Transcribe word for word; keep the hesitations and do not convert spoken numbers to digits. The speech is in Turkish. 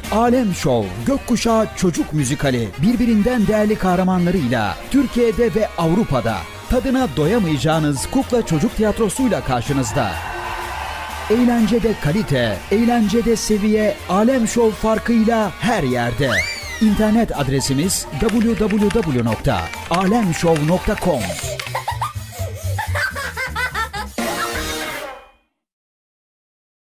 Alem Show gökkuşağı çocuk müzikali birbirinden değerli kahramanlarıyla Türkiye'de ve Avrupa'da tadına doyamayacağınız kukla çocuk tiyatrosuyla karşınızda. Eğlencede kalite, eğlencede seviye, Alem Show farkıyla her yerde. İnternet adresimiz double-u double-u double-u nokta alemshow nokta com.